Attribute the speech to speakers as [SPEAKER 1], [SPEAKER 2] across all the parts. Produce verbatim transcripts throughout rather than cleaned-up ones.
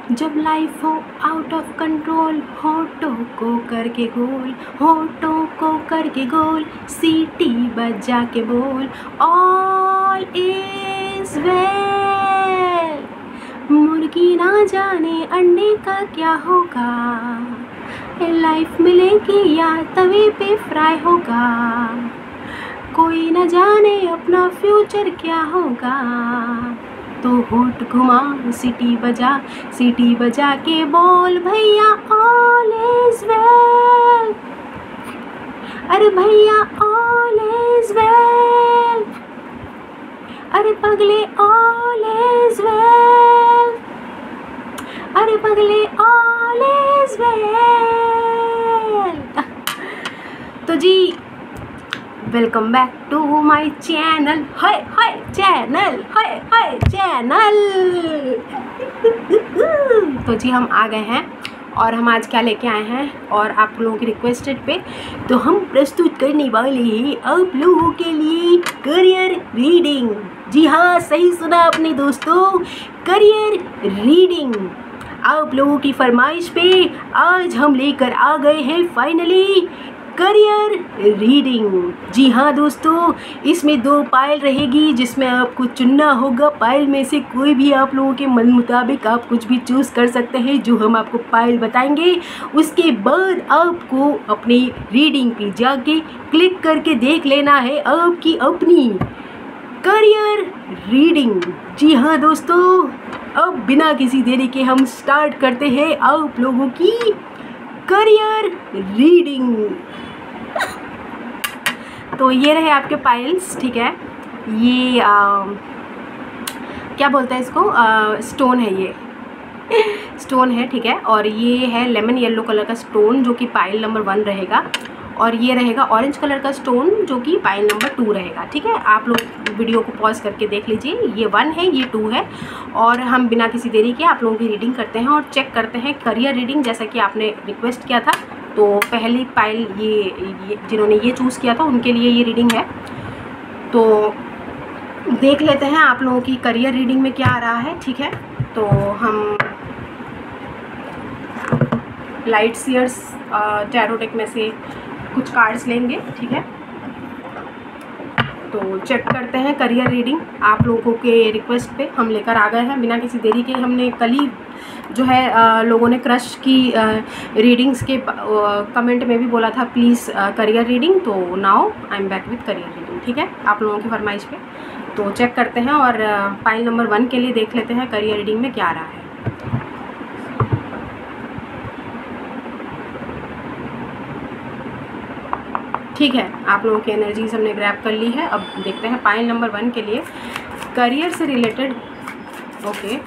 [SPEAKER 1] जब लाइफ हो out of control, होठों को करके गोल, होठों को करके गोल, सीटी बजा के बोल ऑल इज वेल। मुर्गी ना जाने अंडे का क्या होगा, लाइफ मिलेगी या तवे पे फ्राई होगा, कोई न जाने अपना फ्यूचर क्या होगा। तो होठ घुमा, सीटी बजा, सीटी बजा के बोल भैया ऑल इज वेल, अरे भैया ऑल इज वेल, अरे पगले ऑल इज वेल, अरे पगले ऑल इज वेल। तो जी welcome back to my channel, hi hi channel, hi hi channel. तो जी हम आ गए हैं और हम आज क्या लेके आए हैं, और आप लोगों की रिक्वेस्टेड पे तो हम प्रस्तुत करने वाले हैं आप लोगों के लिए करियर रीडिंग। जी हाँ, सही सुना आपने दोस्तों, करियर रीडिंग। आप लोगों की फरमाइश पे आज हम लेकर आ गए हैं फाइनली करियर रीडिंग। जी हाँ दोस्तों, इसमें दो पायल रहेगी जिसमें आपको चुनना होगा। पायल में से कोई भी आप लोगों के मन मुताबिक आप कुछ भी चूज़ कर सकते हैं, जो हम आपको पायल बताएंगे। उसके बाद आपको अपनी रीडिंग पे जाके क्लिक करके देख लेना है आपकी अपनी करियर रीडिंग। जी हाँ दोस्तों, अब बिना किसी देरी के हम स्टार्ट करते हैं आप लोगों की करियर रीडिंग। तो ये रहे आपके पाइल्स, ठीक है। ये आ, क्या बोलते हैं इसको, आ, स्टोन है, ये स्टोन है, ठीक है। और ये है लेमन येलो कलर का स्टोन जो कि पाइल नंबर वन रहेगा, और ये रहेगा ऑरेंज कलर का स्टोन जो कि पाइल नंबर टू रहेगा, ठीक है। आप लोग वीडियो को पॉज करके देख लीजिए, ये वन है, ये टू है। और हम बिना किसी देरी के आप लोगों की रीडिंग करते हैं और चेक करते हैं करियर रीडिंग, जैसा कि आपने रिक्वेस्ट किया था। तो पहली पाइल ये, ये जिन्होंने ये चूज़ किया था उनके लिए ये रीडिंग है। तो देख लेते हैं आप लोगों की करियर रीडिंग में क्या आ रहा है, ठीक है। तो हम लाइट सीयर्स टैरो डेक में से कुछ कार्ड्स लेंगे, ठीक है। तो चेक करते हैं करियर रीडिंग। आप लोगों के रिक्वेस्ट पे हम लेकर आ गए हैं बिना किसी देरी के। हमने कल ही जो है आ, लोगों ने क्रश की रीडिंग्स के कमेंट में भी बोला था प्लीज़ करियर रीडिंग, तो now I am back with career reading, ठीक है, आप लोगों की फरमाइश पे। तो चेक करते हैं और पाइल नंबर वन के लिए देख लेते हैं करियर रीडिंग में क्या आ रहा है। ठीक है, आप लोगों की एनर्जीज हमने ग्रैब कर ली है। अब देखते हैं पाइल नंबर वन के लिए करियर से related. Okay,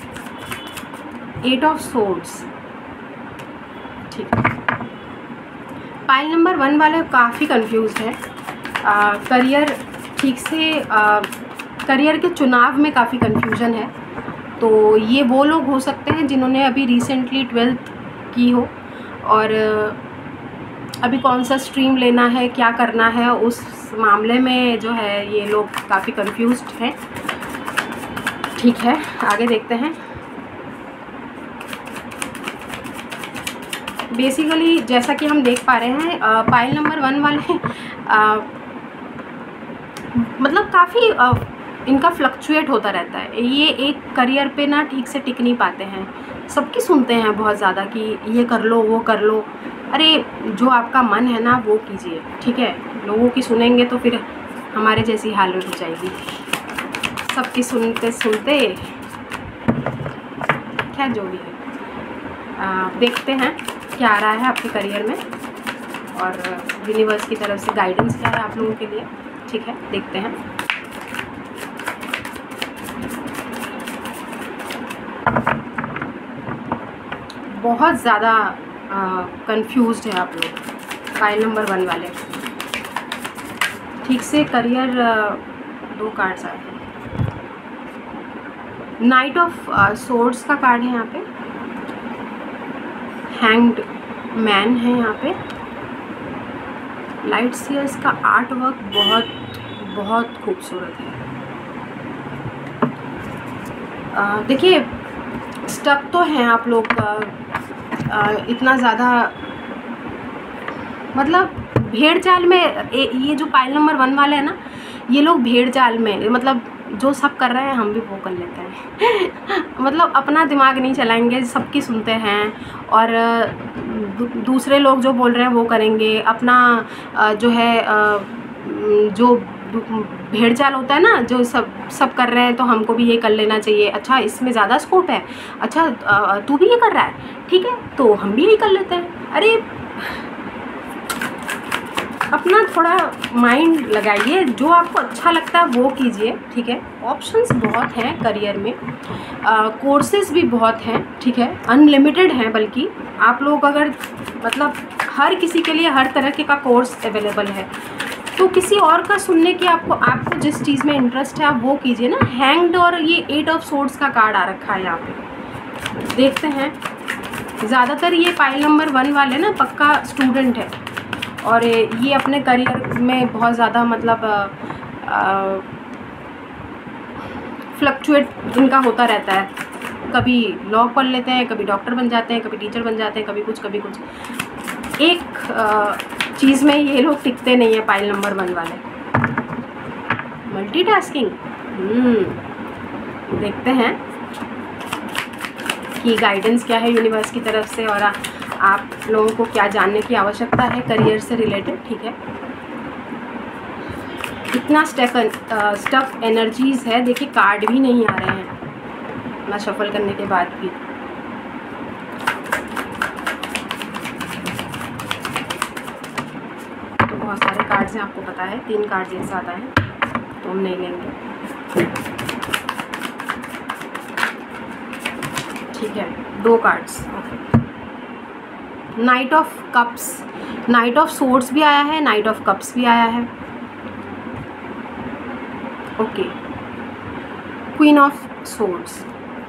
[SPEAKER 1] eight of swords, ठीक है। पाइल नंबर वन वाले काफ़ी कंफ्यूज है, करियर ठीक से आ, करियर के चुनाव में काफ़ी कंफ्यूजन है। तो ये वो लोग हो सकते हैं जिन्होंने अभी रिसेंटली ट्वेल्थ की हो और अभी कौन सा स्ट्रीम लेना है, क्या करना है, उस मामले में जो है ये लोग काफ़ी कंफ्यूज्ड हैं, ठीक है। आगे देखते हैं। बेसिकली जैसा कि हम देख पा रहे हैं पाइल नंबर वन वाले आ, मतलब काफ़ी इनका फ्लक्चुएट होता रहता है। ये एक करियर पे ना ठीक से टिक नहीं पाते हैं, सबकी सुनते हैं बहुत ज़्यादा कि ये कर लो वो कर लो। अरे जो आपका मन है ना वो कीजिए, ठीक है। लोगों की सुनेंगे तो फिर हमारे जैसी हालत हो जाएगी, सबकी सुनते सुनते। क्या जो भी है, आ, देखते हैं क्या आ रहा है आपके करियर में और यूनिवर्स की तरफ से गाइडेंस क्या है आप लोगों के लिए, ठीक है। देखते हैं। बहुत ज़्यादा कंफ्यूज्ड है आप लोग, फाइल नंबर वन वाले, ठीक से करियर। दो कार्ड्स आए हैं, नाइट ऑफ सोर्ड्स का कार्ड है यहाँ पे, हैंग्ड मैन है यहाँ पे, लाइट सीयर्स का आर्ट वर्क बहुत बहुत खूबसूरत है। देखिए स्टक तो हैं आप लोग इतना ज़्यादा, मतलब भेड़ चाल में। ए, ये जो पाइल नंबर वन वाले हैं ना, ये लोग भेड़ चाल में, मतलब जो सब कर रहे हैं हम भी वो कर लेते हैं मतलब अपना दिमाग नहीं चलाएंगे, सबकी सुनते हैं, और दूसरे लोग जो बोल रहे हैं वो करेंगे। अपना जो है जो भेड़ चाल होता है ना, जो सब सब कर रहे हैं तो हमको भी ये कर लेना चाहिए। अच्छा इसमें ज़्यादा स्कोप है, अच्छा तू भी ये कर रहा है, ठीक है तो हम भी यही कर लेते हैं। अरे अपना थोड़ा माइंड लगाइए, जो आपको अच्छा लगता है वो कीजिए, ठीक है। ऑप्शंस बहुत हैं करियर में, कोर्सेज भी बहुत हैं, ठीक है, अनलिमिटेड हैं। बल्कि आप लोग अगर मतलब हर किसी के लिए हर तरह के का कोर्स अवेलेबल है, तो किसी और का सुनने की आपको आपको जिस चीज़ में इंटरेस्ट है आप वो कीजिए ना। हैंग्ड और ये एट ऑफ सोर्ड्स का कार्ड आ रखा है यहाँ पे, देखते हैं। ज़्यादातर ये पाइल नंबर वन वाले ना पक्का स्टूडेंट है, और ये अपने करियर में बहुत ज़्यादा मतलब फ्लक्चुएट इनका होता रहता है। कभी लॉ पढ़ लेते हैं, कभी डॉक्टर बन जाते हैं, कभी टीचर बन जाते हैं, कभी कुछ कभी कुछ। एक चीज़ में ये लोग टिकते नहीं है पाइल नंबर वन वाले। मल्टीटास्किंग, हम्म देखते हैं कि गाइडेंस क्या है यूनिवर्स की तरफ से, और आ, आप लोगों को क्या जानने की आवश्यकता है करियर से रिलेटेड, ठीक है। इतना स्टक स्टक एनर्जीज़ है, देखिए कार्ड भी नहीं आ रहे हैं ना शफल करने के बाद भी। तो बहुत सारे कार्ड्स हैं, आपको पता है, तीन कार्ड्स एक साथ आए हैं तो हम नहीं लेंगे, ठीक है। दो cards, okay. Knight of cups, knight of swords भी आया है, नाइट ऑफ कप्स भी आया है, ओके। क्वीन ऑफ सोर्ड्स,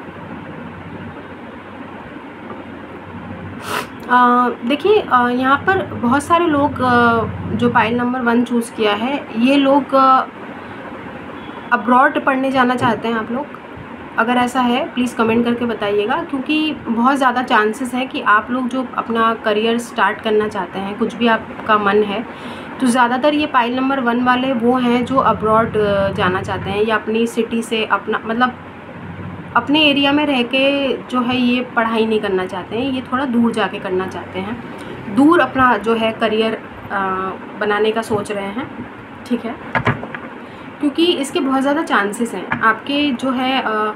[SPEAKER 1] देखिए यहाँ पर बहुत सारे लोग uh, जो पाइल नंबर वन चूज़ किया है, ये लोग अब्रॉड uh, पढ़ने जाना चाहते हैं। आप लोग अगर ऐसा है प्लीज़ कमेंट करके बताइएगा, क्योंकि बहुत ज़्यादा चांसेस है कि आप लोग जो अपना करियर स्टार्ट करना चाहते हैं, कुछ भी आपका मन है, तो ज़्यादातर ये पाइल नंबर वन वाले वो हैं जो अब्रॉड जाना चाहते हैं, या अपनी सिटी से अपना मतलब अपने एरिया में रह के जो है ये पढ़ाई नहीं करना चाहते हैं, ये थोड़ा दूर जाके करना चाहते हैं, दूर अपना जो है करियर बनाने का सोच रहे हैं, ठीक है। क्योंकि इसके बहुत ज़्यादा चांसेस हैं, आपके जो है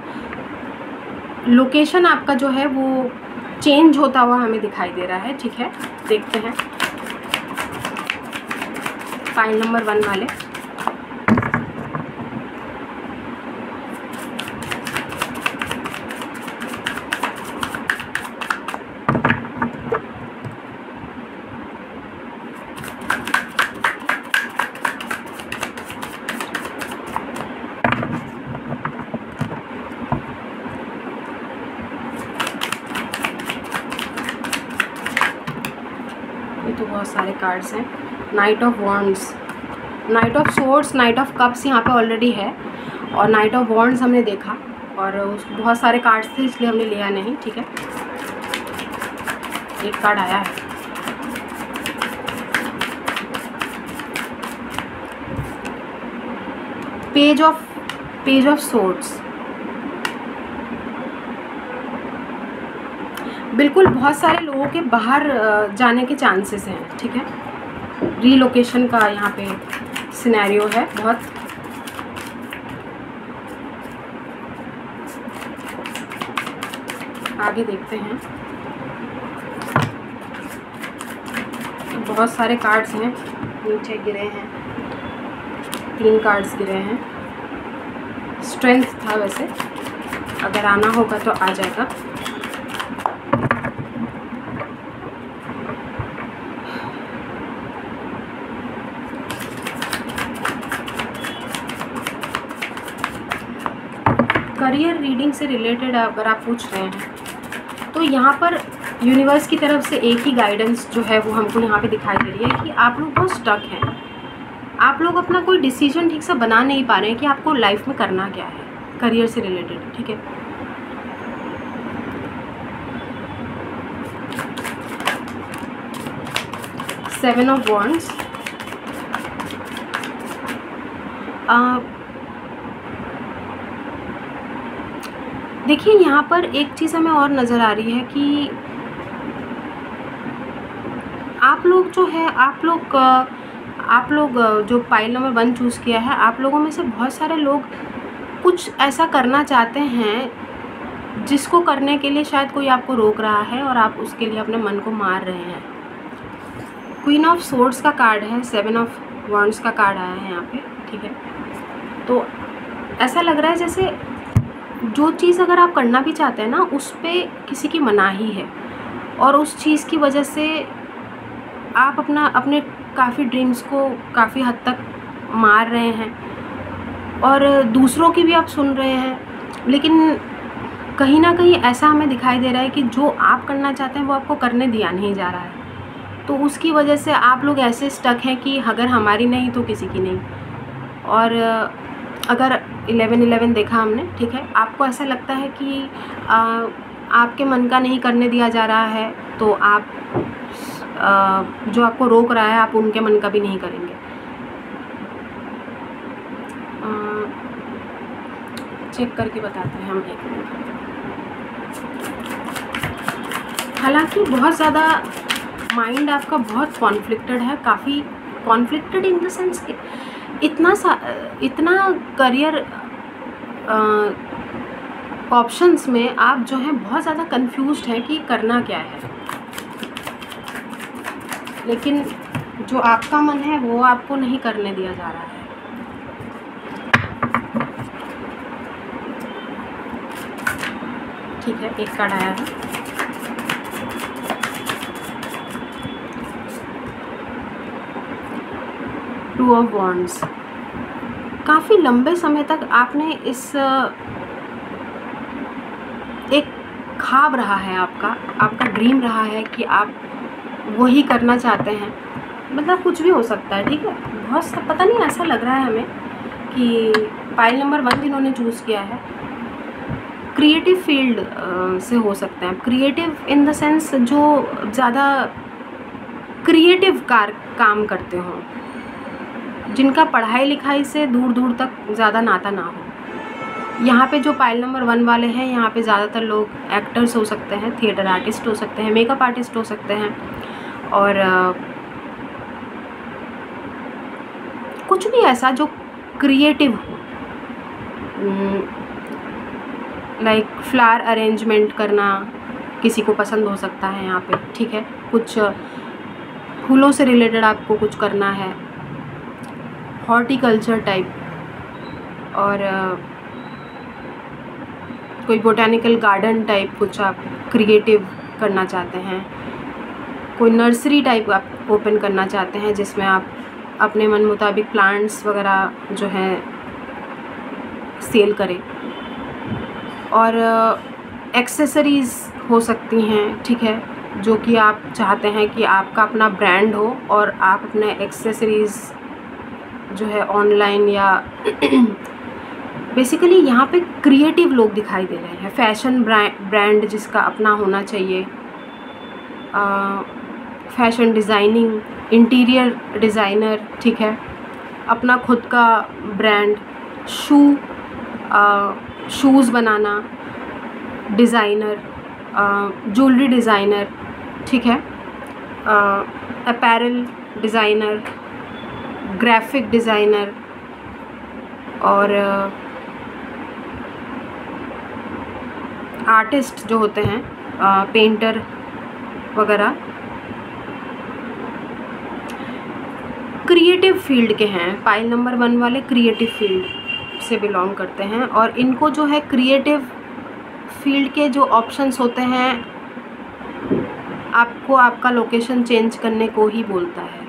[SPEAKER 1] लोकेशन आपका जो है वो चेंज होता हुआ हमें दिखाई दे रहा है, ठीक है। देखते हैं पाइल नंबर वन वाले, तो बहुत सारे कार्ड्स हैं। Knight of wands, knight of swords, knight of cups यहाँ पे ऑलरेडी है, और नाइट ऑफ वॉन्ड्स हमने देखा, और उस बहुत सारे कार्ड्स थे इसलिए हमने लिया नहीं, ठीक है। एक कार्ड आया है, page of page of swords. बिल्कुल बहुत सारे लोगों के बाहर जाने के चांसेस हैं, ठीक है। रीलोकेशन का यहाँ पे सिनेरियो है बहुत। आगे देखते हैं, बहुत सारे कार्ड्स हैं, नीचे गिरे हैं, तीन कार्ड्स गिरे हैं। स्ट्रेंथ था वैसे, अगर आना होगा तो आ जाएगा। करियर रीडिंग से रिलेटेड अगर आप पूछ रहे हैं तो यहाँ पर यूनिवर्स की तरफ से एक ही गाइडेंस जो है वो हमको यहाँ पे दिखाई दे रही है कि आप लोग बहुत स्टक हैं, आप लोग अपना कोई डिसीजन ठीक से बना नहीं पा रहे हैं कि आपको लाइफ में करना क्या है करियर से रिलेटेड, ठीक है। सेवन ऑफ वॉन्ड्स, देखिए यहाँ पर एक चीज़ हमें और नज़र आ रही है कि आप लोग जो है आप लोग आप लोग जो पाइल नंबर वन चूज़ किया है, आप लोगों में से बहुत सारे लोग कुछ ऐसा करना चाहते हैं जिसको करने के लिए शायद कोई आपको रोक रहा है और आप उसके लिए अपने मन को मार रहे हैं। क्वीन ऑफ सोर्ड्स का कार्ड है, सेवन ऑफ वॉन्ड्स का कार्ड आया है यहाँ पे, ठीक है। तो ऐसा लग रहा है जैसे जो चीज़ अगर आप करना भी चाहते हैं ना, उस पर किसी की मनाही है और उस चीज़ की वजह से आप अपना अपने काफ़ी ड्रीम्स को काफ़ी हद तक मार रहे हैं और दूसरों की भी आप सुन रहे हैं, लेकिन कहीं ना कहीं ऐसा हमें दिखाई दे रहा है कि जो आप करना चाहते हैं वो आपको करने दिया नहीं जा रहा है। तो उसकी वजह से आप लोग ऐसे स्टक हैं कि अगर हमारी नहीं तो किसी की नहीं। और अगर इलेवन इलेवन देखा हमने, ठीक है, आपको ऐसा लगता है कि आ, आपके मन का नहीं करने दिया जा रहा है, तो आप आ, जो आपको रोक रहा है आप उनके मन का भी नहीं करेंगे। आ, चेक करके बताते हैं हम एक मिनट। हालांकि बहुत ज़्यादा माइंड आपका बहुत कॉन्फ्लिक्टेड है, काफ़ी कॉन्फ्लिक्टेड इन द सेंस कि इतना सा इतना करियर ऑप्शंस में आप जो हैं बहुत ज़्यादा कंफ्यूज्ड हैं कि करना क्या है, लेकिन जो आपका मन है वो आपको नहीं करने दिया जा रहा है। ठीक है, एक कार्ड आया है, टू ऑफ वॉन्ड्स। काफ़ी लंबे समय तक आपने इस एक ख्वाब रहा है आपका आपका ड्रीम रहा है कि आप वही करना चाहते हैं, मतलब कुछ भी हो सकता है, ठीक है। बहुत सा पता नहीं, ऐसा लग रहा है हमें कि पाइल नंबर वन जिन्होंने चूज़ किया है क्रिएटिव फील्ड से हो सकते हैं। क्रिएटिव इन द सेंस जो ज़्यादा क्रिएटिव कार काम करते हों, जिनका पढ़ाई लिखाई से दूर दूर तक ज़्यादा नाता ना हो। यहाँ पे जो पाइल नंबर वन वाले हैं, यहाँ पे ज़्यादातर लोग एक्टर्स हो सकते हैं, थिएटर आर्टिस्ट हो सकते हैं, मेकअप आर्टिस्ट हो सकते हैं, और आ, कुछ भी ऐसा जो क्रिएटिव हो, लाइक फ्लावर अरेंजमेंट करना किसी को पसंद हो सकता है यहाँ पे, ठीक है। कुछ फूलों से रिलेटेड आपको कुछ करना है, हॉर्टिकल्चर टाइप, और uh, कोई बोटैनिकल गार्डन टाइप कुछ आप क्रिएटिव करना चाहते हैं, कोई नर्सरी टाइप आप ओपन करना चाहते हैं जिसमें आप अपने मन मुताबिक प्लांट्स वगैरह जो हैं सेल करें, और एक्सेसरीज़ uh, हो सकती हैं, ठीक है, जो कि आप चाहते हैं कि आपका अपना ब्रांड हो और आप अपने एक्सेसरीज़ जो है ऑनलाइन या बेसिकली यहाँ पे क्रिएटिव लोग दिखाई दे रहे हैं। फैशन ब्रांड जिसका अपना होना चाहिए, फैशन डिज़ाइनिंग, इंटीरियर डिज़ाइनर, ठीक है, अपना खुद का ब्रांड, शू शूज़ बनाना, डिज़ाइनर, ज्वेलरी डिज़ाइनर, ठीक है, अपैरल डिज़ाइनर, ग्राफिक डिज़ाइनर, और आर्टिस्ट जो होते हैं, पेंटर वगैरह, क्रिएटिव फील्ड के हैं। पाइल नंबर वन वाले क्रिएटिव फील्ड से बिलोंग करते हैं, और इनको जो है क्रिएटिव फील्ड के जो ऑप्शंस होते हैं आपको आपका लोकेशन चेंज करने को ही बोलता है।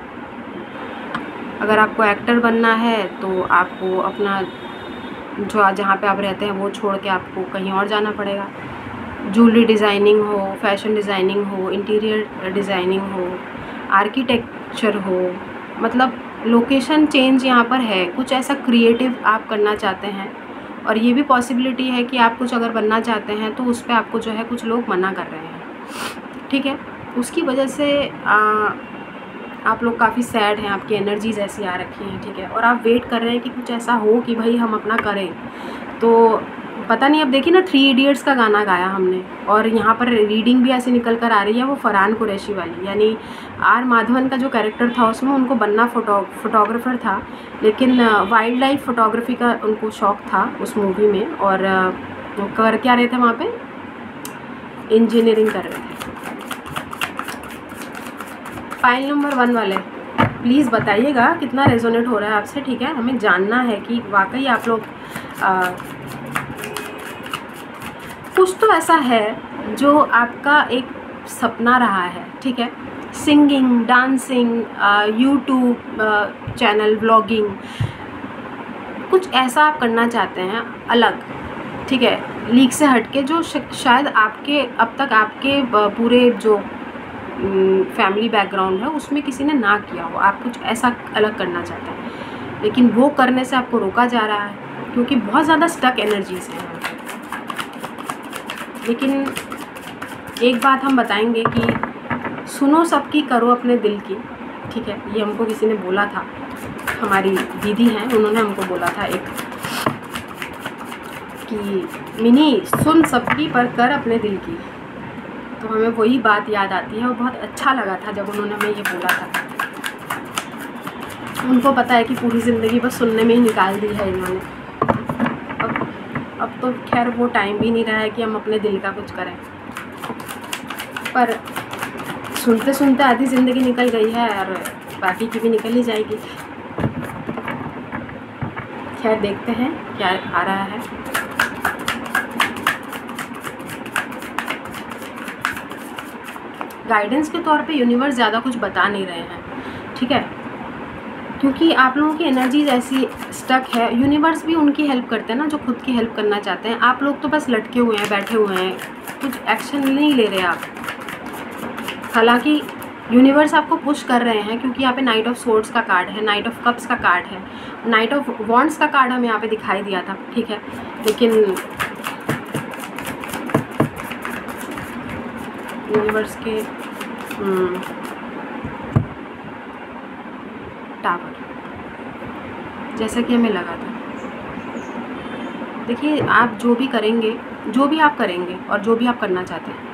[SPEAKER 1] अगर आपको एक्टर बनना है तो आपको अपना जो जहाँ पे आप रहते हैं वो छोड़ के आपको कहीं और जाना पड़ेगा। ज्वेलरी डिज़ाइनिंग हो, फैशन डिज़ाइनिंग हो, इंटीरियर डिज़ाइनिंग हो, आर्किटेक्चर हो, मतलब लोकेशन चेंज यहाँ पर है। कुछ ऐसा क्रिएटिव आप करना चाहते हैं, और ये भी पॉसिबिलिटी है कि आप कुछ अगर बनना चाहते हैं तो उस पर आपको जो है कुछ लोग मना कर रहे हैं, ठीक है। उसकी वजह से आ, आप लोग काफ़ी सैड हैं, आपकी एनर्जीज ऐसी आ रखी हैं, ठीक है, और आप वेट कर रहे हैं कि कुछ ऐसा हो कि भाई हम अपना करें। तो पता नहीं, अब देखिए ना, थ्री इडियट्स का गाना गाया हमने, और यहाँ पर रीडिंग भी ऐसी निकल कर आ रही है वो फरहान कुरैशी वाली, यानी आर माधवन का जो कैरेक्टर था उसमें उनको बनना फोटो फोटोग्राफर था, लेकिन वाइल्ड लाइफ फोटोग्राफी का उनको शौक़ था उस मूवी में, और वो कर क्या रहे थे वहाँ पे, इंजीनियरिंग कर रहे थे। फाइल नंबर वन वाले प्लीज़ बताइएगा कितना रेजोनेट हो रहा है आपसे, ठीक है, हमें जानना है कि वाकई आप लोग आ, कुछ तो ऐसा है जो आपका एक सपना रहा है, ठीक है, singing, dancing, YouTube channel, vlogging, कुछ ऐसा आप करना चाहते हैं अलग, ठीक है, लीग से हटके, जो शायद आपके अब तक आपके पूरे जो फैमिली बैकग्राउंड है उसमें किसी ने ना किया हो, आप कुछ ऐसा अलग करना चाहते हैं, लेकिन वो करने से आपको रोका जा रहा है क्योंकि बहुत ज़्यादा स्टक एनर्जीज हैं। लेकिन एक बात हम बताएंगे कि सुनो सबकी, करो अपने दिल की, ठीक है, ये हमको किसी ने बोला था, हमारी दीदी हैं, उन्होंने हमको बोला था एक कि मिनी सुन सबकी पर कर अपने दिल की, तो हमें वही बात याद आती है, और बहुत अच्छा लगा था जब उन्होंने हमें ये बोला था। उनको पता है कि पूरी ज़िंदगी बस सुनने में ही निकाल दी है इन्होंने, अब अब तो खैर वो टाइम भी नहीं रहा है कि हम अपने दिल का कुछ करें, पर सुनते सुनते आधी ज़िंदगी निकल गई है और बाकी की भी निकल ही जाएगी। खैर देखते हैं क्या आ रहा है। गाइडेंस के तौर पे यूनिवर्स ज़्यादा कुछ बता नहीं रहे हैं, ठीक है, क्योंकि आप लोगों की एनर्जीज ऐसी स्टक है। यूनिवर्स भी उनकी हेल्प करते हैं ना जो खुद की हेल्प करना चाहते हैं। आप लोग तो बस लटके हुए हैं, बैठे हुए हैं, कुछ एक्शन नहीं ले रहे आप। हालांकि यूनिवर्स आपको पुश कर रहे हैं क्योंकि यहाँ पे नाइट ऑफ सोर्ड्स का कार्ड है, नाइट ऑफ कप्स का कार्ड है, नाइट ऑफ वॉन्ड्स का कार्ड हमें यहाँ पे दिखाई दिया था, ठीक है, लेकिन यूनिवर्स के टावर जैसा कि हमें लगा था। देखिए आप जो भी करेंगे, जो भी आप करेंगे और जो भी आप करना चाहते हैं,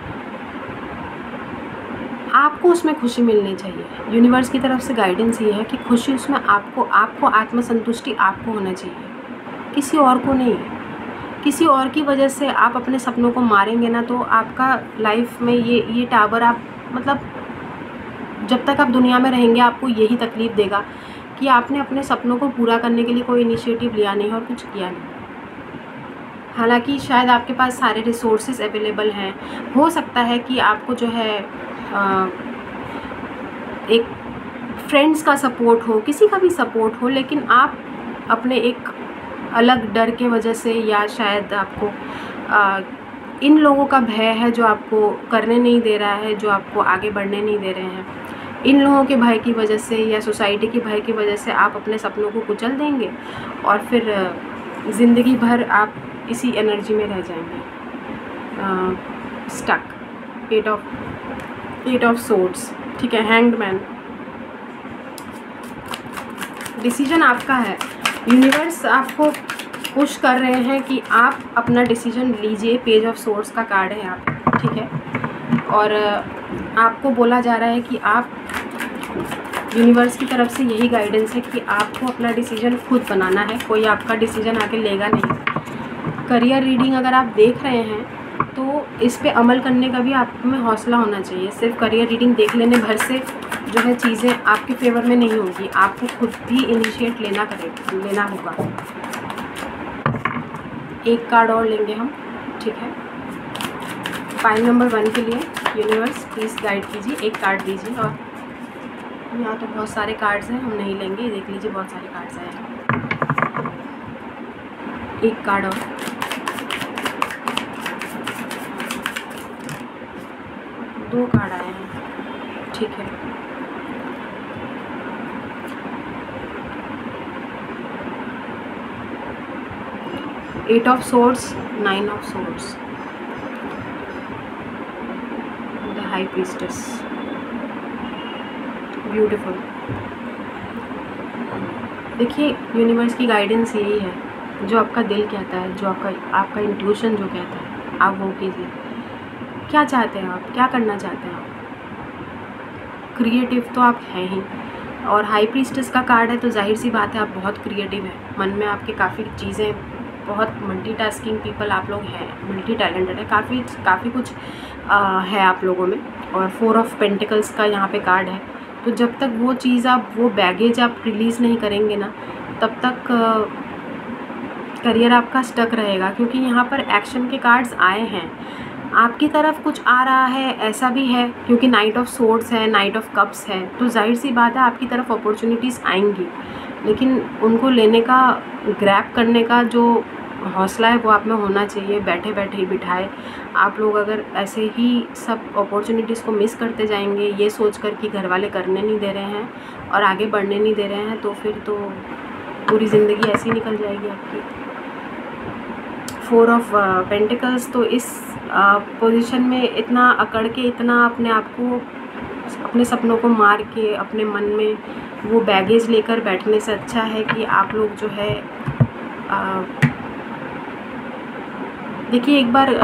[SPEAKER 1] आपको उसमें खुशी मिलनी चाहिए। यूनिवर्स की तरफ से गाइडेंस ये है कि खुशी उसमें आपको आपको आत्मसंतुष्टि आपको होना चाहिए, किसी और को नहीं। किसी और की वजह से आप अपने सपनों को मारेंगे ना तो आपका लाइफ में ये ये टावर आप मतलब जब तक आप दुनिया में रहेंगे आपको यही तकलीफ़ देगा कि आपने अपने सपनों को पूरा करने के लिए कोई इनिशिएटिव लिया नहीं और कुछ किया नहीं। हालांकि शायद आपके पास सारे रिसोर्सेज अवेलेबल हैं, हो सकता है कि आपको जो है आ, एक फ्रेंड्स का सपोर्ट हो, किसी का भी सपोर्ट हो, लेकिन आप अपने एक अलग डर के वजह से या शायद आपको आ, इन लोगों का भय है जो आपको करने नहीं दे रहा है, जो आपको आगे बढ़ने नहीं दे रहे हैं, इन लोगों के भय की वजह से या सोसाइटी की भय की वजह से आप अपने सपनों को कुचल देंगे और फिर ज़िंदगी भर आप इसी एनर्जी में रह जाएंगे, stuck. Eight of eight of swords, ठीक है, हैंग्ड मैन। डिसीजन आपका है, यूनिवर्स आपको पुश कर रहे हैं कि आप अपना डिसीजन लीजिए। पेज ऑफ सोर्ड्स का कार्ड है यहाँ पे, ठीक है, और आपको बोला जा रहा है कि आप, यूनिवर्स की तरफ से यही गाइडेंस है कि आपको अपना डिसीजन खुद बनाना है, कोई आपका डिसीजन आके लेगा नहीं। करियर रीडिंग अगर आप देख रहे हैं तो इस पे अमल करने का भी आप में हौसला होना चाहिए। सिर्फ करियर रीडिंग देख लेने भर से जो है चीज़ें आपके फेवर में नहीं होगी, आपको खुद भी इनिशिएट लेना करे लेना होगा। एक कार्ड और लेंगे हम, ठीक है, फाइल नंबर वन के लिए यूनिवर्स प्लीज़ गाइड कीजिए, एक कार्ड दीजिए। और यहाँ तो बहुत सारे कार्ड्स हैं, हम नहीं लेंगे, देख लीजिए बहुत सारे कार्ड्स हैं। एक कार्ड और, दो कार्ड आए हैं, ठीक है, eight of swords, nine of swords, the high priestess, beautiful. देखिए यूनिवर्स की गाइडेंस यही है, जो आपका दिल कहता है, जो आपका आपका इंट्यूशन जो कहता है आप वो कीजिए। क्या चाहते हैं आप, क्या करना चाहते हैं आप? क्रिएटिव तो आप हैं ही, और हाई प्रीस्टेस का कार्ड है तो जाहिर सी बात है आप बहुत क्रिएटिव हैं। मन में आपके काफ़ी चीज़ें, बहुत मल्टीटास्किंग पीपल आप लोग हैं, मल्टी टैलेंटेड है, काफ़ी काफ़ी कुछ आ, है आप लोगों में। और फोर ऑफ पेंटिकल्स का यहाँ पे कार्ड है, तो जब तक वो चीज़ आप, वो बैगेज आप रिलीज़ नहीं करेंगे ना, तब तक करियर आपका स्टक रहेगा। क्योंकि यहाँ पर एक्शन के कार्ड्स आए हैं, आपकी तरफ कुछ आ रहा है, ऐसा भी है क्योंकि नाइट ऑफ सोर्ड्स है, नाइट ऑफ कप्स है, तो जाहिर सी बात है आपकी तरफ अपॉर्चुनिटीज़ आएंगी, लेकिन उनको लेने का, ग्रैब करने का जो हौसला है वो आप में होना चाहिए। बैठे बैठे ही बिठाए आप लोग अगर ऐसे ही सब अपॉर्चुनिटीज़ को मिस करते जाएंगे, ये सोच कर कि घर वाले करने नहीं दे रहे हैं और आगे बढ़ने नहीं दे रहे हैं, तो फिर तो पूरी ज़िंदगी ऐसी निकल जाएगी आपकी। फोर ऑफ पेंटिकल्स, तो इस पोजीशन uh, में इतना अकड़ के, इतना अपने आप को, अपने सपनों को मार के, अपने मन में वो बैगेज लेकर बैठने से अच्छा है कि आप लोग जो है uh, देखिए एक बार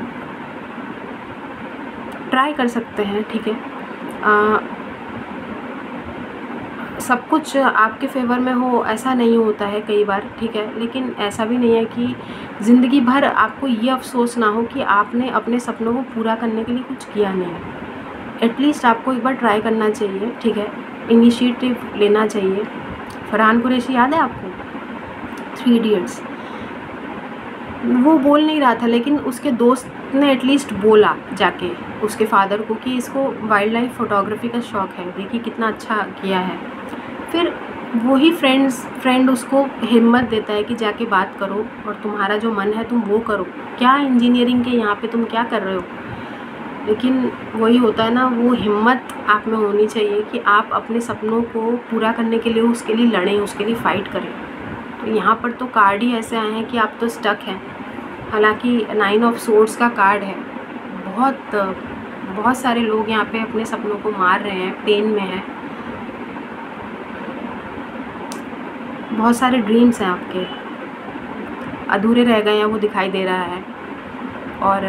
[SPEAKER 1] ट्राई कर सकते हैं, ठीक है। आ, सब कुछ आपके फेवर में हो ऐसा नहीं होता है कई बार, ठीक है, लेकिन ऐसा भी नहीं है कि ज़िंदगी भर आपको ये अफसोस ना हो कि आपने अपने सपनों को पूरा करने के लिए कुछ किया नहीं। एटलीस्ट आपको एक बार ट्राई करना चाहिए, ठीक है, इनिशिएटिव लेना चाहिए। फरहान कुरैशी याद है आपको, थ्री इडियट्स? वो बोल नहीं रहा था, लेकिन उसके दोस्त ने एटलीस्ट बोला जाके उसके फादर को कि इसको वाइल्ड लाइफ फ़ोटोग्राफी का शौक़ है, देखिए कितना अच्छा किया है। फिर वही फ्रेंड्स फ्रेंड उसको हिम्मत देता है कि जाके बात करो और तुम्हारा जो मन है तुम वो करो, क्या इंजीनियरिंग के यहाँ पे तुम क्या कर रहे हो। लेकिन वही होता है ना, वो हिम्मत आप में होनी चाहिए कि आप अपने सपनों को पूरा करने के लिए उसके लिए लड़ें, उसके लिए फ़ाइट करें। तो यहाँ पर तो कार्ड ही ऐसे आए हैं कि आप तो स्टक हैं। हालांकि नाइन ऑफ सोर्ड्स का कार्ड है, बहुत बहुत सारे लोग यहाँ पे अपने सपनों को मार रहे हैं, पेन में हैं, बहुत सारे ड्रीम्स हैं आपके अधूरे रह गए हैं, वो दिखाई दे रहा है। और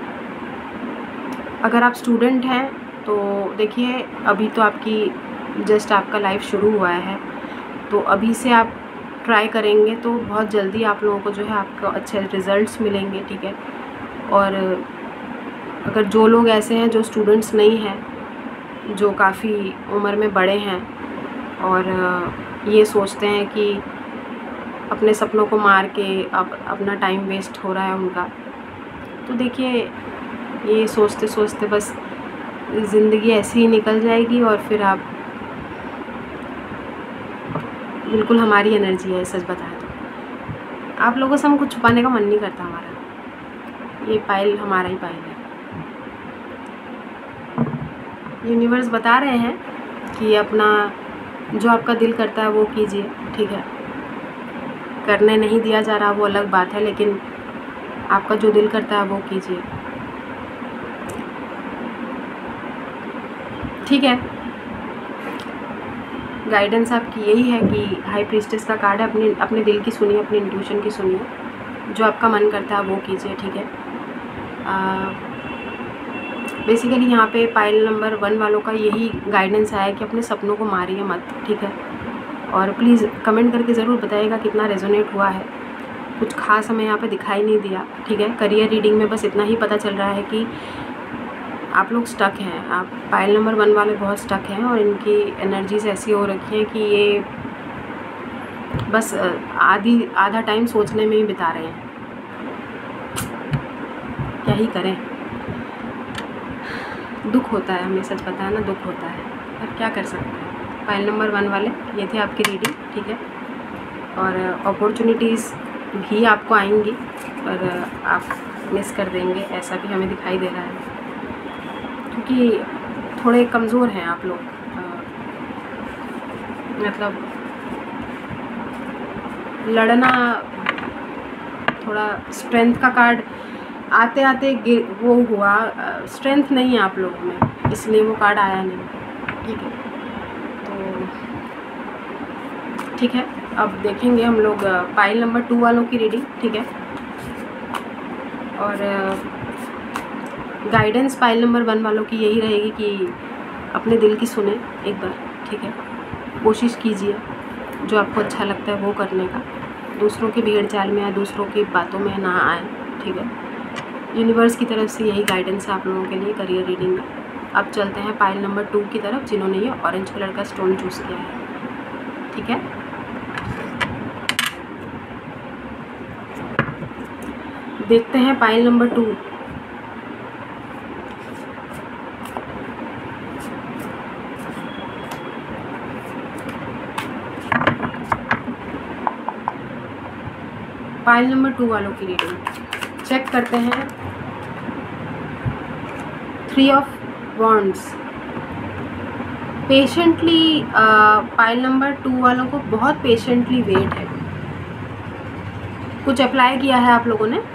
[SPEAKER 1] अगर आप स्टूडेंट हैं तो देखिए अभी तो आपकी जस्ट आपका लाइफ शुरू हुआ है, तो अभी से आप ट्राई करेंगे तो बहुत जल्दी आप लोगों को जो है आपको अच्छे रिज़ल्ट्स मिलेंगे, ठीक है। और अगर जो लोग ऐसे हैं जो स्टूडेंट्स नहीं हैं, जो काफ़ी उम्र में बड़े हैं और ये सोचते हैं कि अपने सपनों को मार के अब अपना टाइम वेस्ट हो रहा है उनका, तो देखिए ये सोचते सोचते बस ज़िंदगी ऐसे ही निकल जाएगी और फिर आप, बिल्कुल हमारी एनर्जी है, सच बताएं तो आप लोगों से हम कुछ छुपाने का मन नहीं करता हमारा, ये पाइल हमारा ही पाइल है। यूनिवर्स बता रहे हैं कि अपना जो आपका दिल करता है वो कीजिए, ठीक है। करने नहीं दिया जा रहा वो अलग बात है, लेकिन आपका जो दिल करता है वो कीजिए, ठीक है। गाइडेंस आपकी यही है कि हाई प्रीस्टेस का कार्ड है, अपने अपने दिल की सुनिए, अपने इंट्यूशन की सुनिए, जो आपका मन करता है वो कीजिए, ठीक है। बेसिकली यहाँ पे पाइल नंबर वन वालों का यही गाइडेंस आया है कि अपने सपनों को मारिए मत, ठीक है। और प्लीज़ कमेंट करके ज़रूर बताइएगा कितना रेजोनेट हुआ है। कुछ खास हमें यहाँ पे दिखाई नहीं दिया, ठीक है। करियर रीडिंग में बस इतना ही पता चल रहा है कि आप लोग स्टक हैं, आप पाइल नंबर वन वाले बहुत स्टक हैं और इनकी एनर्जीज ऐसी हो रखी हैं कि ये बस आधी आधा टाइम सोचने में ही बिता रहे हैं। क्या ही करें, दुख होता है, हमें सच पता है ना, दुख होता है, पर क्या कर सकते हैं। पाइल नंबर वन वाले ये थे आपकी रीडिंग, ठीक है। और अपॉर्चुनिटीज़ भी आपको आएंगी पर आप मिस कर देंगे, ऐसा भी हमें दिखाई दे रहा है, क्योंकि थोड़े कमज़ोर हैं आप लोग। मतलब लड़ना, थोड़ा स्ट्रेंथ का कार्ड आते आते वो हुआ, स्ट्रेंथ नहीं है आप लोगों में, इसलिए वो कार्ड आया नहीं, ठीक है। ठीक है। अब देखेंगे हम लोग पाइल नंबर टू वालों की रीडिंग, ठीक है। और गाइडेंस पाइल नंबर वन वालों की यही रहेगी कि अपने दिल की सुने एक बार, ठीक है। कोशिश कीजिए जो आपको अच्छा लगता है वो करने का, दूसरों के भीड़ चाल में या दूसरों की बातों में ना आए, ठीक है। यूनिवर्स की तरफ से यही गाइडेंस है आप लोगों के लिए करियर रीडिंग में। अब चलते हैं पाइल नंबर टू की तरफ, जिन्होंने ये ऑरेंज कलर का स्टोन चूज़ किया है, ठीक है। देखते हैं pile number two. Pile number two वालों की रीडिंग चेक करते हैं। Three of wands. Patiently pile number two वालों को बहुत पेशेंटली वेट है। कुछ अप्लाई किया है आप लोगों ने,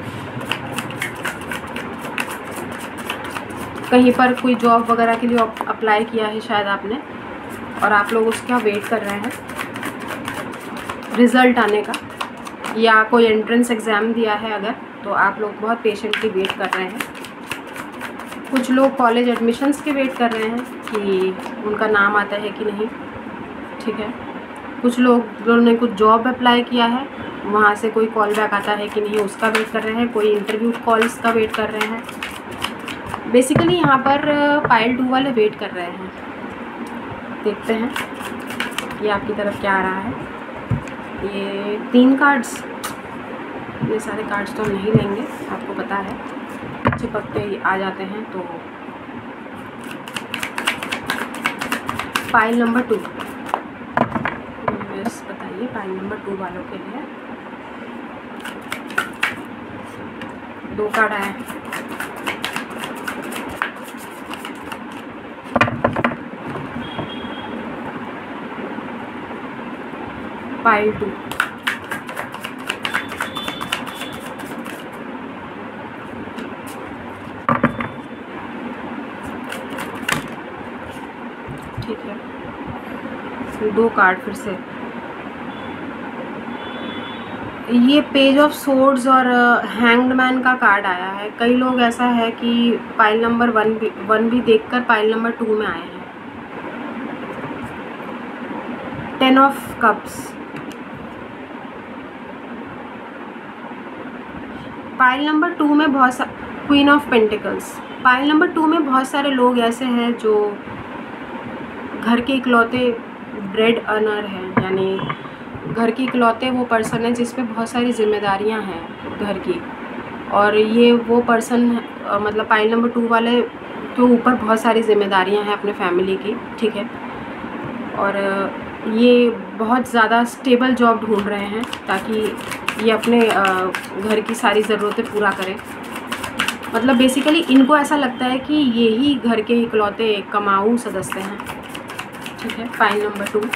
[SPEAKER 1] कहीं पर कोई जॉब वगैरह के लिए अप्लाई किया है शायद आपने, और आप लोग उसका वेट कर रहे हैं रिज़ल्ट आने का, या कोई एंट्रेंस एग्ज़ाम दिया है अगर, तो आप लोग बहुत पेशेंटली वेट कर रहे हैं। कुछ लोग कॉलेज एडमिशन्स के वेट कर रहे हैं कि उनका नाम आता है कि नहीं, ठीक है। कुछ लोग जिन्होंने कुछ जॉब अप्लाई किया है वहाँ से कोई कॉल बैक आता है कि नहीं, उसका वेट कर रहे हैं। कोई इंटरव्यू कॉल्स का वेट कर रहे हैं। बेसिकली यहाँ पर पाइल टू वाले वेट कर रहे हैं। देखते हैं ये आपकी तरफ क्या आ रहा है। ये तीन कार्ड्स, ये सारे कार्ड्स तो हम नहीं लेंगे, आपको पता है चिपक के आ जाते हैं। तो पाइल नंबर टू, बस बताइए पाइल नंबर टू वालों के लिए। दो कार्ड आए हैं। पाइल टू, ठीक है। फिर दो कार्ड फिर से, ये पेज ऑफ सोर्ड्स और हैंग्ड मैन का कार्ड आया है। कई लोग ऐसा है कि पाइल नंबर वन भी वन भी देखकर पाइल नंबर टू में आए हैं। Ten of cups, pile number two में बहुत सा queen of pentacles. Pile number two में बहुत सारे लोग ऐसे हैं जो घर के इकलौते ब्रेड अर्नर हैं, यानी घर के इकलौते वो पर्सन है जिस पे बहुत सारी जिम्मेदारियां हैं घर की, और ये वो पर्सन मतलब पाइल नंबर टू वाले के ऊपर बहुत सारी जिम्मेदारियां हैं अपने फैमिली की, ठीक है। और ये बहुत ज़्यादा स्टेबल जॉब ढूंढ रहे हैं ताकि ये अपने घर की सारी ज़रूरतें पूरा करें। मतलब बेसिकली इनको ऐसा लगता है कि ये ही घर के इकलौते कमाऊ सदस्य हैं, ठीक है। पाइल नंबर टू,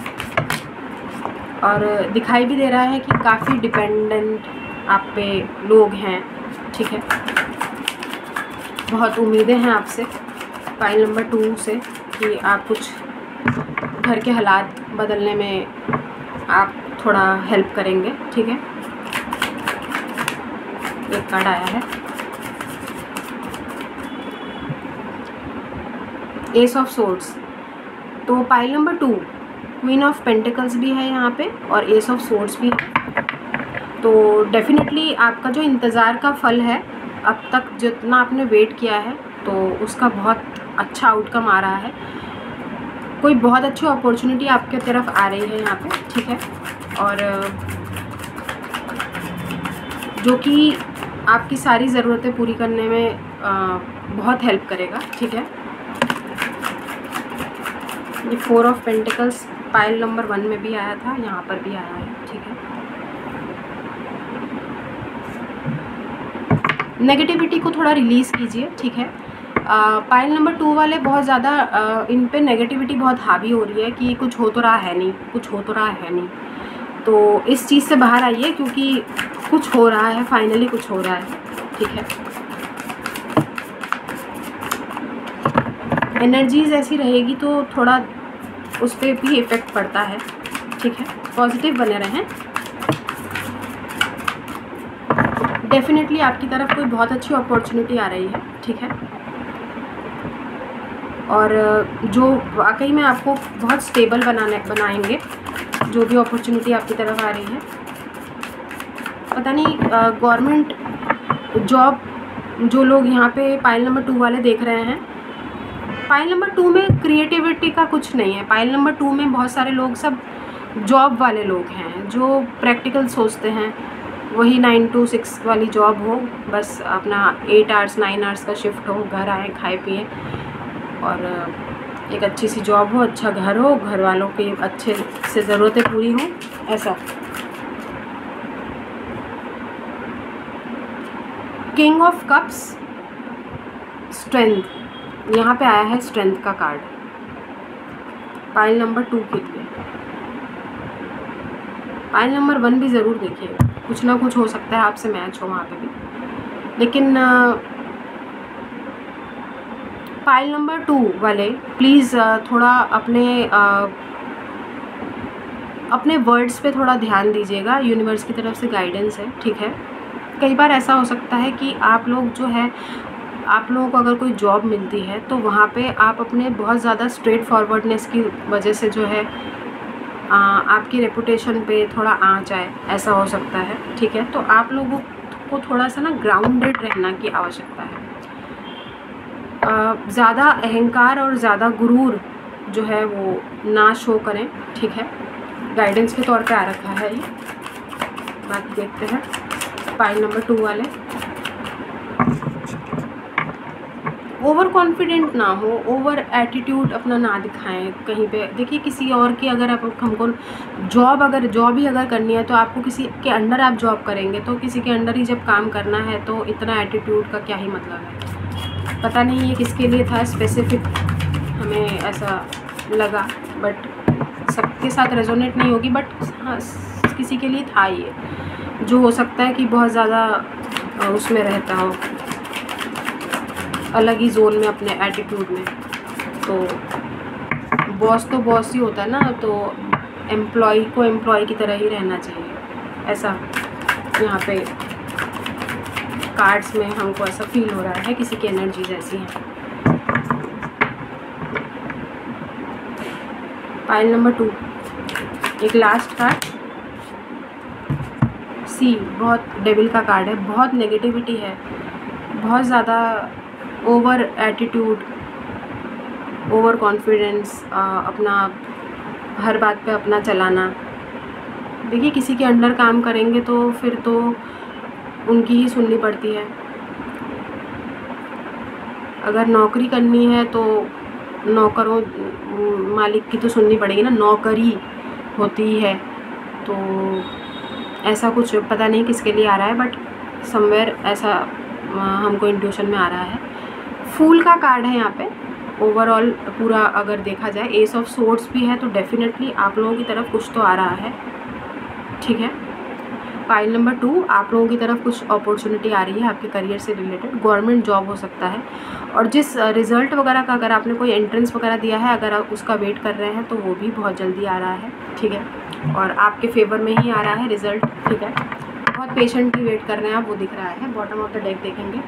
[SPEAKER 1] और दिखाई भी दे रहा है कि काफ़ी डिपेंडेंट आप पे लोग हैं, ठीक है। बहुत उम्मीदें हैं आपसे पाइल नंबर टू से कि आप कुछ घर के हालात बदलने में आप थोड़ा हेल्प करेंगे, ठीक है। एक कार्ड आया है एस ऑफ सोर्ड्स। तो pile number two queen of pentacles भी है यहाँ पे और एस ऑफ सोर्ड्स भी है। तो डेफिनेटली आपका जो इंतज़ार का फल है, अब तक जितना आपने वेट किया है तो उसका बहुत अच्छा आउटकम आ रहा है। कोई बहुत अच्छी अपॉर्चुनिटी आपके तरफ आ रही है यहाँ पे, ठीक है। और जो कि आपकी सारी ज़रूरतें पूरी करने में आ, बहुत हेल्प करेगा, ठीक है। ये four of pentacles pile number one में भी आया था, यहाँ पर भी आया है, ठीक है। नेगेटिविटी को थोड़ा रिलीज़ कीजिए, ठीक है। पाइल नंबर टू वाले बहुत ज़्यादा इन पे नेगेटिविटी बहुत हावी हो रही है कि कुछ हो तो रहा है नहीं, कुछ हो तो रहा है नहीं। तो इस चीज़ से बाहर आइए क्योंकि कुछ हो रहा है, फाइनली कुछ हो रहा है, ठीक है। एनर्जीज ऐसी रहेगी तो थोड़ा उस पर भी इफ़ेक्ट पड़ता है, ठीक है। पॉजिटिव बने रहें। डेफिनेटली आपकी तरफ कोई बहुत अच्छी अपॉर्चुनिटी आ रही है, ठीक है। और जो वाकई में आपको बहुत स्टेबल बनाने बनाएंगे जो भी अपॉर्चुनिटी आपकी तरफ आ रही है। पता नहीं गवर्नमेंट जॉब जो लोग यहाँ पे पाइल नंबर टू वाले देख रहे हैं, पाइल नंबर टू में क्रिएटिविटी का कुछ नहीं है। पाइल नंबर टू में बहुत सारे लोग सब जॉब वाले लोग हैं जो प्रैक्टिकल सोचते हैं, वही नाइन टू सिक्स वाली जॉब हो, बस अपना एट आवर्स नाइन आवर्स का शिफ्ट हो, घर आए खाए पिए और एक अच्छी सी जॉब हो, अच्छा घर हो, घर वालों की अच्छे से ज़रूरतें पूरी हों, ऐसा। किंग ऑफ कप्स, स्ट्रेंथ, यहाँ पे आया है स्ट्रेंथ का कार्ड पाइल नंबर टू के लिए। पाइल नंबर वन भी ज़रूर देखिएगा, कुछ ना कुछ हो सकता है आपसे मैच हो वहाँ पे भी, लेकिन पाइल नंबर टू वाले प्लीज़ थोड़ा अपने आ, अपने वर्ड्स पे थोड़ा ध्यान दीजिएगा। यूनिवर्स की तरफ से गाइडेंस है, ठीक है। कई बार ऐसा हो सकता है कि आप लोग जो है, आप लोगों को अगर कोई जॉब मिलती है तो वहाँ पे आप अपने बहुत ज़्यादा स्ट्रेट फॉरवर्डनेस की वजह से जो है आ, आपकी रेपुटेशन पे थोड़ा आँच आए, ऐसा हो सकता है, ठीक है। तो आप लोगों को थोड़ा सा ना ग्राउंडेड रहना की आवश्यकता है। ज़्यादा अहंकार और ज़्यादा गुरूर जो है वो ना शो करें, ठीक है। गाइडेंस के तौर पे आ रखा है ये। बाकी देखते हैं पाइल नंबर टू वाले। ओवर कॉन्फिडेंट ना हो, ओवर एटीट्यूड अपना ना दिखाएं कहीं पे। देखिए किसी और की अगर आप हमको जॉब अगर जॉब ही अगर करनी है तो आपको किसी के अंडर आप जॉब करेंगे, तो किसी के अंडर ही जब काम करना है तो इतना एटीट्यूड का क्या ही मतलब है। पता नहीं ये किसके लिए था स्पेसिफिक, हमें ऐसा लगा, बट सबके साथ रेजोनेट नहीं होगी, बट हाँ किसी के लिए था ये, जो हो सकता है कि बहुत ज़्यादा उसमें रहता हो, अलग ही जोन में अपने एटीट्यूड में। तो बॉस तो बॉस ही होता है ना, तो एम्प्लॉय को एम्प्लॉय की तरह ही रहना चाहिए, ऐसा यहाँ पे कार्ड्स में हमको ऐसा फील हो रहा है। किसी की एनर्जीज ऐसी हैं। पाइल नंबर टू, एक लास्ट कार्ड सी, बहुत डेविल का कार्ड है, बहुत नेगेटिविटी है, बहुत ज़्यादा ओवर एटीट्यूड, ओवर कॉन्फिडेंस, अपना हर बात पे अपना चलाना। देखिए किसी के अंडर काम करेंगे तो फिर तो उनकी ही सुननी पड़ती है। अगर नौकरी करनी है तो नौकरों मालिक की तो सुननी पड़ेगी ना, नौकरी होती है। तो ऐसा कुछ पता नहीं किसके लिए आ रहा है, बट समवेयर ऐसा हमको इंट्यूशन में आ रहा है। फूल का कार्ड है यहाँ पे। ओवरऑल पूरा अगर देखा जाए, एस ऑफ सोर्ड्स भी है, तो डेफिनेटली आप लोगों की तरफ कुछ तो आ रहा है, ठीक है। पाइल नंबर टू, आप लोगों की तरफ कुछ अपॉर्चुनिटी आ रही है आपके करियर से रिलेटेड, गवर्नमेंट जॉब हो सकता है, और जिस रिज़ल्ट वगैरह का अगर आपने कोई एंट्रेंस वगैरह दिया है, अगर आप उसका वेट कर रहे हैं तो वो भी बहुत जल्दी आ रहा है, ठीक है, और आपके फेवर में ही आ रहा है रिज़ल्ट, ठीक है। बहुत पेशेंटली वेट कर रहे हैं आप, वो दिख रहा है। बॉटम ऑफ द डेक देखेंगे,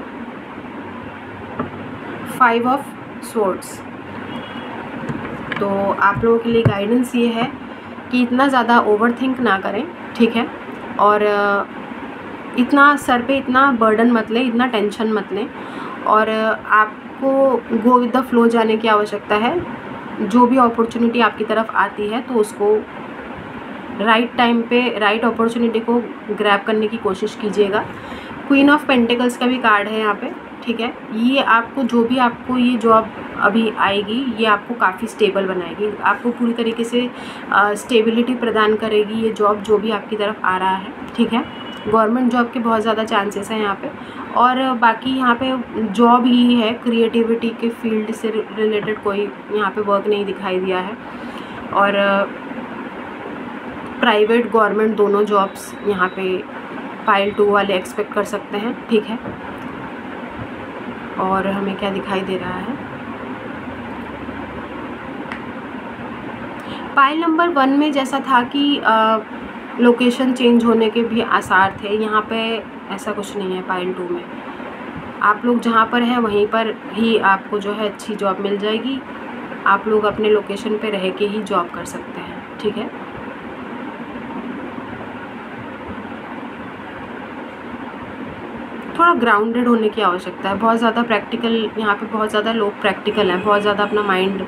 [SPEAKER 1] फाइव ऑफ स्वॉर्ड्स। तो आप लोगों के लिए गाइडेंस ये है कि इतना ज़्यादा ओवर थिंक ना करें, ठीक है, और इतना सर पे इतना बर्डन मत लें, इतना टेंशन मत लें, और आपको गो विद द फ्लो जाने की आवश्यकता है। जो भी अपॉर्चुनिटी आपकी तरफ आती है तो उसको राइट टाइम पे राइट अपॉर्चुनिटी को ग्रैब करने की कोशिश कीजिएगा। क्वीन ऑफ पेंटिकल्स का भी कार्ड है यहाँ पे, ठीक है। ये आपको जो भी आपको ये जॉब अभी आएगी, ये आपको काफ़ी स्टेबल बनाएगी, आपको पूरी तरीके से स्टेबिलिटी प्रदान करेगी ये जॉब जो भी आपकी तरफ आ रहा है, ठीक है। गवर्नमेंट जॉब के बहुत ज़्यादा चांसेस हैं यहाँ पे, और बाकी यहाँ पे जॉब ही है, क्रिएटिविटी के फील्ड से रिलेटेड कोई यहाँ पे वर्क नहीं दिखाई दिया है, और प्राइवेट गवर्नमेंट दोनों जॉब्स यहाँ पे पाइल टू वाले एक्सपेक्ट कर सकते हैं, ठीक है। और हमें क्या दिखाई दे रहा है, पाइल नंबर वन में जैसा था कि लोकेशन चेंज होने के भी आसार थे, यहाँ पे ऐसा कुछ नहीं है। पाइल टू में आप लोग जहाँ पर हैं वहीं पर ही आपको जो है अच्छी जॉब मिल जाएगी। आप लोग अपने लोकेशन पे रह के ही जॉब कर सकते हैं, ठीक है। थोड़ा ग्राउंडेड होने की आवश्यकता है, बहुत ज़्यादा प्रैक्टिकल, यहाँ पे बहुत ज़्यादा लोग प्रैक्टिकल हैं, बहुत ज़्यादा अपना माइंड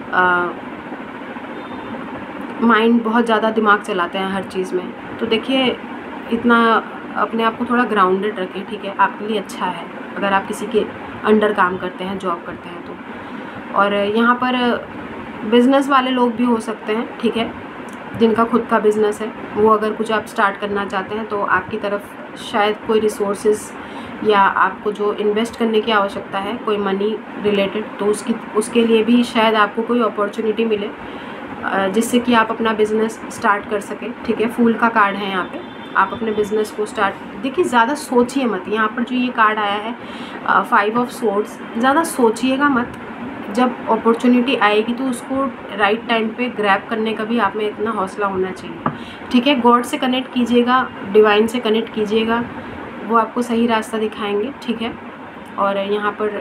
[SPEAKER 1] माइंड बहुत ज़्यादा दिमाग चलाते हैं हर चीज़ में। तो देखिए इतना अपने आप को थोड़ा ग्राउंडेड रखें, ठीक है, आपके लिए अच्छा है अगर आप किसी के अंडर काम करते हैं, जॉब करते हैं तो। और यहाँ पर बिज़नेस वाले लोग भी हो सकते हैं, ठीक है, जिनका खुद का बिज़नेस है, वो अगर कुछ आप स्टार्ट करना चाहते हैं तो आपकी तरफ शायद कोई रिसोर्सेज या आपको जो इन्वेस्ट करने की आवश्यकता है, कोई मनी रिलेटेड, तो उसकी उसके लिए भी शायद आपको कोई अपॉर्चुनिटी मिले जिससे कि आप अपना बिज़नेस स्टार्ट कर सकें, ठीक है। फूल का कार्ड है यहाँ पे, आप अपने बिज़नेस को स्टार्ट, देखिए ज़्यादा सोचिए मत। यहाँ पर जो ये कार्ड आया है फाइव ऑफ सोर्ड्स, ज़्यादा सोचिएगा मत। जब अपॉर्चुनिटी आएगी तो उसको राइट टाइम पे ग्रैब करने का भी आप में इतना हौसला होना चाहिए, ठीक है। गॉड से कनेक्ट कीजिएगा, डिवाइन से कनेक्ट कीजिएगा, वो आपको सही रास्ता दिखाएंगे, ठीक है। और यहाँ पर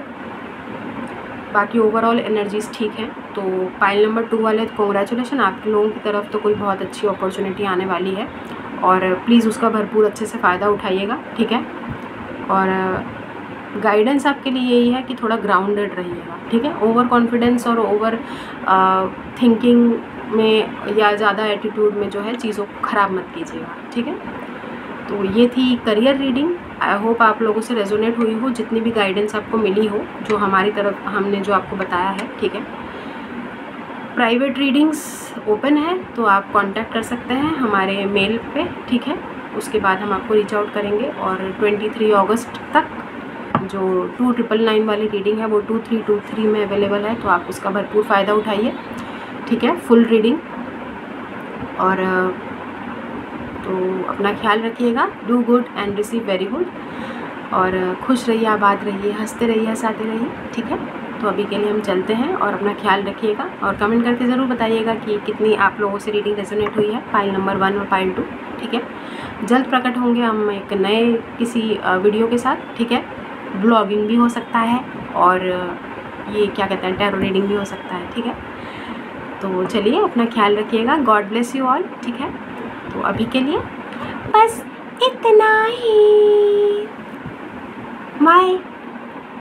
[SPEAKER 1] बाकी ओवरऑल एनर्जीज ठीक है। तो पाइल नंबर टू वाले कॉन्ग्रेचुलेशन, आपके लोगों की तरफ तो कोई बहुत अच्छी अपॉर्चुनिटी आने वाली है और प्लीज़ उसका भरपूर अच्छे से फ़ायदा उठाइएगा, ठीक है। और गाइडेंस आपके लिए यही है कि थोड़ा ग्राउंडेड रहिएगा, ठीक है। ओवर कॉन्फिडेंस और ओवर थिंकिंग में या ज़्यादा एटीट्यूड में जो है चीज़ों को ख़राब मत कीजिएगा, ठीक है। तो ये थी करियर रीडिंग। आई होप आप लोगों से रेजोनेट हुई हो, जितनी भी गाइडेंस आपको मिली हो, जो हमारी तरफ हमने जो आपको बताया है, ठीक है। प्राइवेट रीडिंग्स ओपन है तो आप कांटेक्ट कर सकते हैं हमारे मेल पे, ठीक है। उसके बाद हम आपको रीच आउट करेंगे। और तेईस अगस्त तक जो टू ट्रिपल नाइन वाली रीडिंग है वो टू थ्री टू थ्री में अवेलेबल है, तो आप उसका भरपूर फ़ायदा उठाइए, ठीक है। Full reading. और तो अपना ख्याल रखिएगा, do good and receive very good. और खुश रहिए, आबाद रहिए, हंसते रहिए, हंसाते रहिए, ठीक है। तो अभी के लिए हम चलते हैं और अपना ख्याल रखिएगा और कमेंट करके ज़रूर बताइएगा कि कितनी आप लोगों से रीडिंग रेजोनेट हुई है, पाइल नंबर वन और पाइल टू, ठीक है। जल्द प्रकट होंगे हम एक नए किसी वीडियो के साथ, ठीक है। ब्लॉगिंग भी हो सकता है और ये क्या कहते हैं, टैरो रीडिंग भी हो सकता है, ठीक है। तो चलिए अपना ख्याल रखिएगा, गॉड ब्लेस यू ऑल, ठीक है। तो अभी के लिए बस इतना ही, बाय।